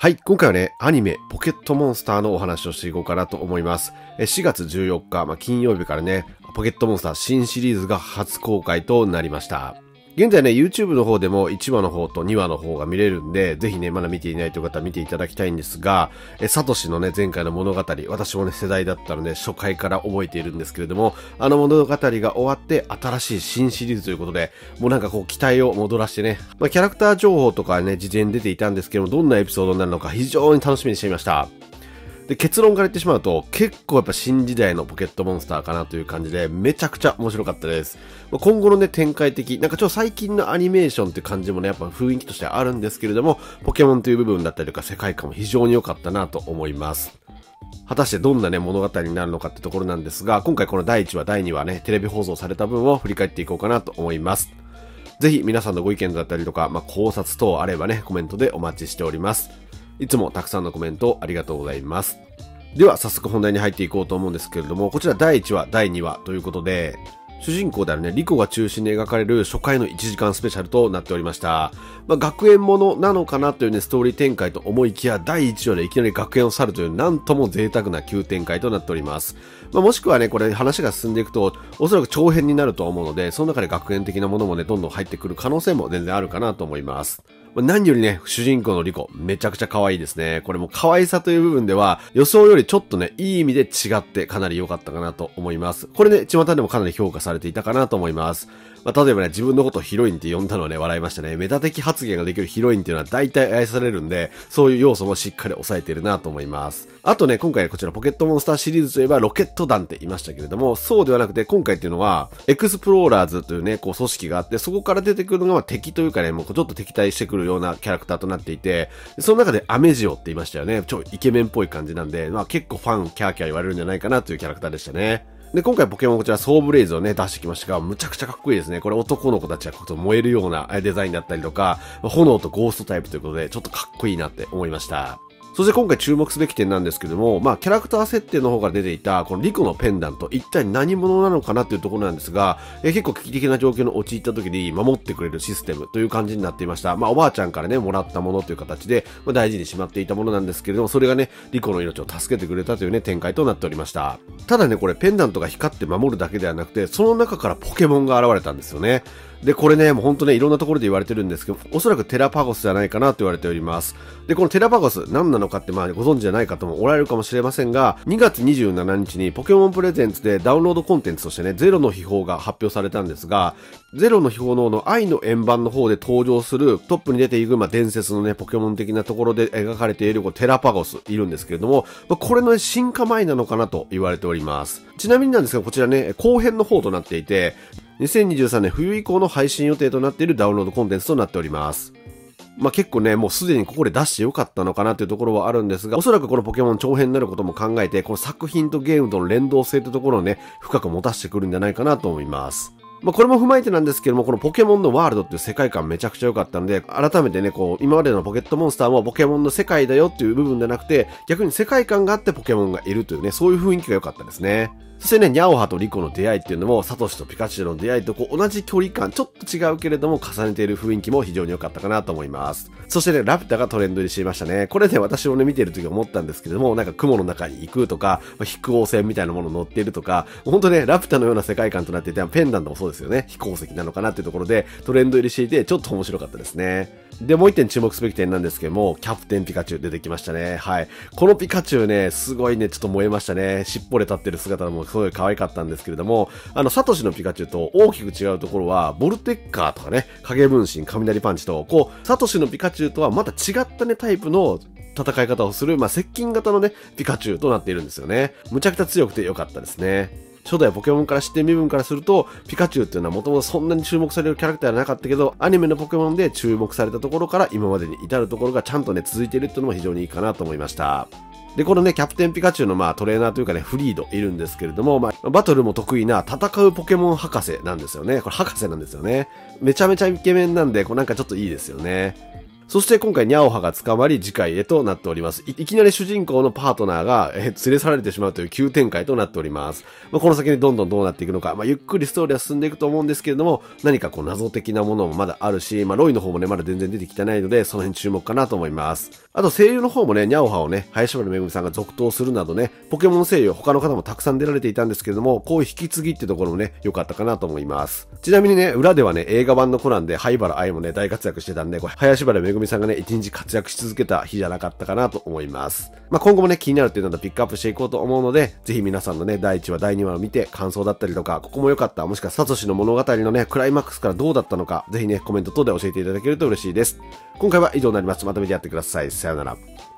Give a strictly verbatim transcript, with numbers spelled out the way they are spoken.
はい、今回はね、アニメ、ポケットモンスターのお話をしていこうかなと思います。しがつじゅうよっか、まあ、金曜日からね、ポケットモンスター新シリーズが初公開となりました。現在ね、YouTube の方でもいちわの方とにわの方が見れるんで、ぜひね、まだ見ていないという方は見ていただきたいんですが、え、サトシのね、前回の物語、私もね、世代だったので、初回から覚えているんですけれども、あの物語が終わって、新しい新シリーズということで、もうなんかこう、期待を戻らしてね、まあ、キャラクター情報とかね、事前に出ていたんですけども、どんなエピソードになるのか非常に楽しみにしていました。で、結論から言ってしまうと、結構やっぱ新時代のポケットモンスターかなという感じで、めちゃくちゃ面白かったです。今後のね、展開的、なんかちょっと最近のアニメーションって感じもね、やっぱ雰囲気としてあるんですけれども、ポケモンという部分だったりとか世界観も非常に良かったなと思います。果たしてどんなね、物語になるのかってところなんですが、今回このだいいちわ、だいにわね、テレビ放送された分を振り返っていこうかなと思います。ぜひ皆さんのご意見だったりとか、まあ、考察等あればね、コメントでお待ちしております。いつもたくさんのコメントありがとうございます。では早速本題に入っていこうと思うんですけれども、こちらだいいちわ、だいにわということで、主人公であるね、リコが中心に描かれる初回のいちじかんスペシャルとなっておりました。まあ、学園ものなのかなというね、ストーリー展開と思いきや、だいいちわでいきなり学園を去るという、なんとも贅沢な急展開となっております。まあ、もしくはね、これ話が進んでいくと、おそらく長編になると思うので、その中で学園的なものもね、どんどん入ってくる可能性も全然あるかなと思います。何よりね、主人公のリコ、めちゃくちゃ可愛いですね。これも可愛さという部分では、予想よりちょっとね、いい意味で違ってかなり良かったかなと思います。これね、巷でもかなり評価されていたかなと思います。まあ、例えばね、自分のことをヒロインって呼んだのはね、笑いましたね。メタ的発言ができるヒロインっていうのは大体愛されるんで、そういう要素もしっかり抑えているなと思います。あとね、今回こちらポケットモンスターシリーズといえばロケット団って言いましたけれども、そうではなくて今回っていうのは、エクスプローラーズというね、こう組織があって、そこから出てくるのがまあ敵というかね、もうちょっと敵対してくるようなキャラクターとなっていて、その中でアメジオって言いましたよね。超イケメンっぽい感じなんで、まあ結構ファンキャーキャー言われるんじゃないかなというキャラクターでしたね。で、今回ポケモンこちらソーブレイズをね、出してきましたが、むちゃくちゃかっこいいですね。これ男の子たちが燃えるようなデザインだったりとか、炎とゴーストタイプということで、ちょっとかっこいいなって思いました。そして今回注目すべき点なんですけども、まあキャラクター設定の方から出ていたこのリコのペンダント、一体何者なのかなっていうところなんですが、え結構危機的な状況に陥った時に守ってくれるシステムという感じになっていました。まあおばあちゃんからね、もらったものという形で、まあ、大事にしまっていたものなんですけれども、それがね、リコの命を助けてくれたというね、展開となっておりました。ただね、これペンダントが光って守るだけではなくて、その中からポケモンが現れたんですよね。で、これね、もうほんとね、いろんなところで言われてるんですけど、おそらくテラパゴスじゃないかなと言われております。で、このテラパゴス、何なのかってまあご存知じゃない方もおられるかもしれませんが、にがつにじゅうしちにちにポケモンプレゼンツでダウンロードコンテンツとしてね、ゼロの秘宝が発表されたんですが、ゼロの秘宝のの愛の円盤の方で登場するトップに出ていく、まあ、伝説のね、ポケモン的なところで描かれているこうテラパゴスいるんですけれども、まあ、これの、ね、進化前なのかなと言われております。ちなみになんですが、こちらね、後編の方となっていて、にせんにじゅうさんねん冬以降の配信予定となっているダウンロードコンテンツとなっております。まあ、結構ね、もうすでにここで出してよかったのかなというところはあるんですが、おそらくこのポケモン長編になることも考えて、この作品とゲームとの連動性というところをね、深く持たせてくるんじゃないかなと思います。まあ、これも踏まえてなんですけども、このポケモンのワールドっていう世界観めちゃくちゃ良かったんで、改めてね、こう、今までのポケットモンスターもポケモンの世界だよっていう部分じゃなくて、逆に世界観があってポケモンがいるというね、そういう雰囲気が良かったですね。そしてね、ニャオハとリコの出会いっていうのも、サトシとピカチュウの出会いとこう同じ距離感、ちょっと違うけれども重ねている雰囲気も非常に良かったかなと思います。そしてね、ラピュタがトレンド入りしていましたね。これね、私もね、見てる時思ったんですけれども、なんか雲の中に行くとか、飛行船みたいなもの乗っているとか、本当ね、ラピュタのような世界観となっていて、ペンダントもそうですよね。飛行石なのかなっていうところでトレンド入りしていて、ちょっと面白かったですね。で、もう一点注目すべき点なんですけども、キャプテンピカチュウ出てきましたね。はい。このピカチュウね、すごいね、ちょっと燃えましたね。尻尾で立ってる姿もすごい可愛かったんですけれども、あの、サトシのピカチュウと大きく違うところは、ボルテッカーとかね、影分身、雷パンチと、こう、サトシのピカチュウとはまた違ったね、タイプの戦い方をする、まあ、接近型のね、ピカチュウとなっているんですよね。むちゃくちゃ強くて良かったですね。初代ポケモンから知ってる身分からすると、ピカチュウっていうのはもともとそんなに注目されるキャラクターではなかったけど、アニメのポケモンで注目されたところから今までに至るところがちゃんとね、続いているっていうのも非常にいいかなと思いました。で、このね、キャプテンピカチュウのまあトレーナーというかね、フリードいるんですけれども、まあ、バトルも得意な戦うポケモン博士なんですよね。これ博士なんですよね。めちゃめちゃイケメンなんで、こうなんかちょっといいですよね。 そして今回ニャオハが捕まり次回へとなっております。い, いきなり主人公のパートナーが、えー、連れ去られてしまうという急展開となっております。まあ、この先にどんどんどうなっていくのか、まあ、ゆっくりストーリーは進んでいくと思うんですけれども、何かこう謎的なものもまだあるし、まあ、ロイの方もね、まだ全然出てきてないので、その辺注目かなと思います。あと声優の方もね、ニャオハをね、林原めぐみさんが続投するなどね、ポケモン声優他の方もたくさん出られていたんですけれども、こういう引き継ぎってところもね、良かったかなと思います。ちなみにね、裏ではね、映画版のコナンで灰原哀もね、大活躍してたんで、これ林原めぐみさんがね、一日活躍し続けた日じゃなかったかなと思います。まあ、今後もね、気になるっていうのをピックアップしていこうと思うので、ぜひ皆さんのね、だいいちわ、だいにわを見て感想だったりとか、ここも良かった、もしくはサトシの物語のね、クライマックスからどうだったのか、ぜひね、コメント等で教えていただけると嬉しいです。今回は以上になります。まとめてやってください。さよなら。